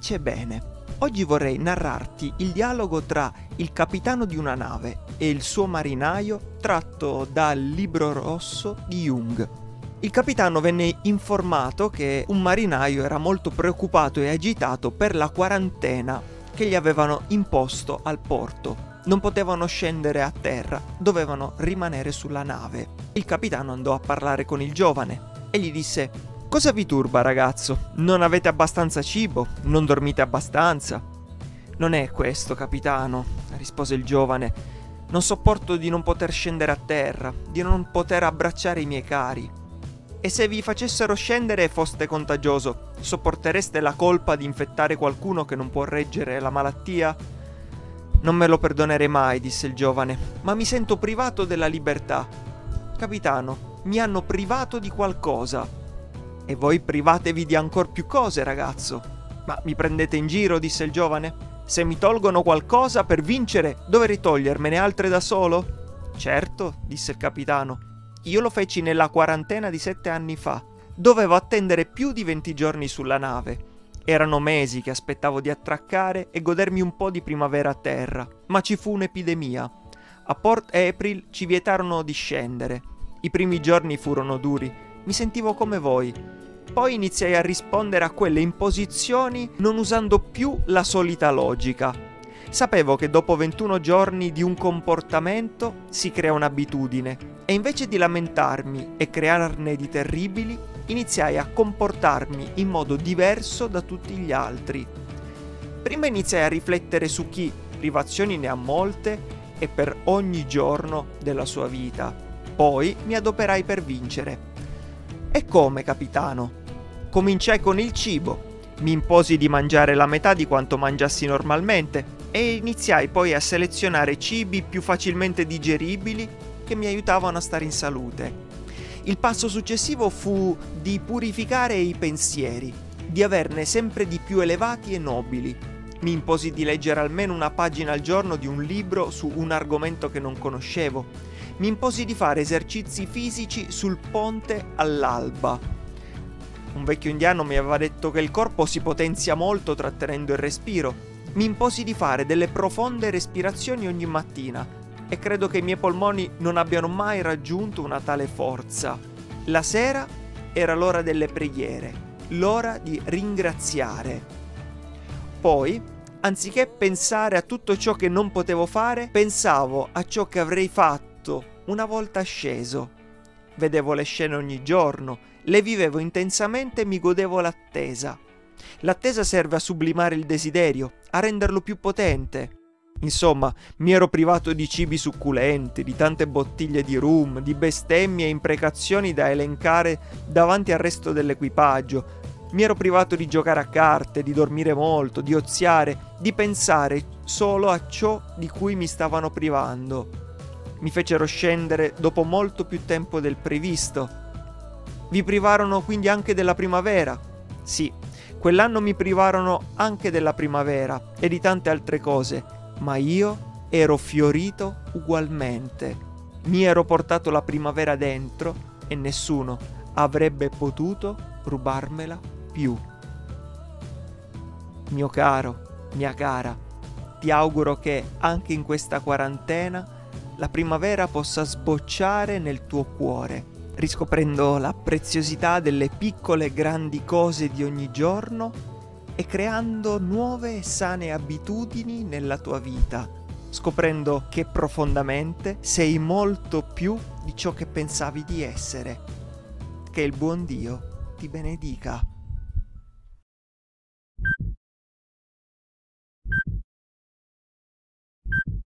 dice bene. Oggi vorrei narrarti il dialogo tra il capitano di una nave e il suo marinaio tratto dal Libro Rosso di Jung. Il capitano venne informato che un marinaio era molto preoccupato e agitato per la quarantena che gli avevano imposto al porto. Non potevano scendere a terra, dovevano rimanere sulla nave. Il capitano andò a parlare con il giovane e gli disse: «Cosa vi turba, ragazzo? Non avete abbastanza cibo? Non dormite abbastanza?» «Non è questo, capitano», rispose il giovane. «Non sopporto di non poter scendere a terra, di non poter abbracciare i miei cari. E se vi facessero scendere e foste contagioso, sopportereste la colpa di infettare qualcuno che non può reggere la malattia?» «Non me lo perdonerei mai», disse il giovane, «ma mi sento privato della libertà. Capitano, mi hanno privato di qualcosa». «E voi privatevi di ancor più cose, ragazzo». «Ma mi prendete in giro?» disse il giovane. «Se mi tolgono qualcosa per vincere, dovrei togliermene altre da solo?» «Certo», disse il capitano. «Io lo feci nella quarantena di 7 anni fa. Dovevo attendere più di 20 giorni sulla nave. Erano mesi che aspettavo di attraccare e godermi un po' di primavera a terra, ma ci fu un'epidemia. A Port April ci vietarono di scendere. I primi giorni furono duri, mi sentivo come voi. Poi iniziai a rispondere a quelle imposizioni non usando più la solita logica. Sapevo che dopo 21 giorni di un comportamento si crea un'abitudine e invece di lamentarmi e crearne di terribili, iniziai a comportarmi in modo diverso da tutti gli altri. Prima iniziai a riflettere su chi privazioni ne ha molte e per ogni giorno della sua vita. Poi mi adoperai per vincere. E come, capitano? Cominciai con il cibo. Mi imposi di mangiare la metà di quanto mangiassi normalmente e iniziai poi a selezionare cibi più facilmente digeribili che mi aiutavano a stare in salute. Il passo successivo fu di purificare i pensieri, di averne sempre di più elevati e nobili. Mi imposi di leggere almeno una pagina al giorno di un libro su un argomento che non conoscevo. Mi imposi di fare esercizi fisici sul ponte all'alba. Un vecchio indiano mi aveva detto che il corpo si potenzia molto trattenendo il respiro. Mi imposi di fare delle profonde respirazioni ogni mattina e credo che i miei polmoni non abbiano mai raggiunto una tale forza. La sera era l'ora delle preghiere, l'ora di ringraziare. Poi, anziché pensare a tutto ciò che non potevo fare, pensavo a ciò che avrei fatto una volta sceso. Vedevo le scene ogni giorno, le vivevo intensamente e mi godevo l'attesa. L'attesa serve a sublimare il desiderio, a renderlo più potente. Insomma, mi ero privato di cibi succulenti, di tante bottiglie di rum, di bestemmie e imprecazioni da elencare davanti al resto dell'equipaggio. Mi ero privato di giocare a carte, di dormire molto, di oziare, di pensare solo a ciò di cui mi stavano privando. Mi fecero scendere dopo molto più tempo del previsto. Vi privarono quindi anche della primavera? Sì, quell'anno mi privarono anche della primavera e di tante altre cose. Ma io ero fiorito ugualmente. Mi ero portato la primavera dentro e nessuno avrebbe potuto rubarmela più. Mio caro, mia cara, ti auguro che anche in questa quarantena la primavera possa sbocciare nel tuo cuore, riscoprendo la preziosità delle piccole e grandi cose di ogni giorno e creando nuove e sane abitudini nella tua vita, scoprendo che profondamente sei molto più di ciò che pensavi di essere. Che il buon Dio ti benedica.